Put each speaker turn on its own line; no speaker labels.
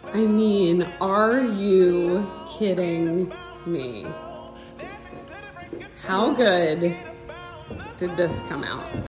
I mean, are you kidding me? How good did this come out?